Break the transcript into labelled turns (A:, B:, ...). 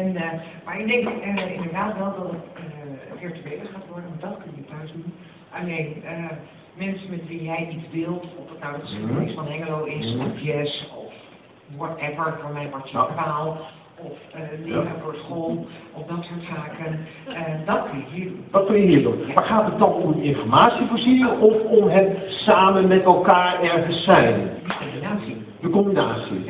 A: Maar ik denk inderdaad wel dat het virtueel gaat worden, want dat kun je thuis doen. Alleen mensen met wie jij iets deelt, of het nou de geschiedenis van Hengelo is, of jazz, of whatever, voor mij wordt je taal, of leren voor school, of dat soort zaken, dat kun je hier doen.
B: Dat kun je hier doen. Maar gaat het dan om informatievoorziening of om het samen met elkaar ergens zijn?
A: De combinatie.
B: De combinatie.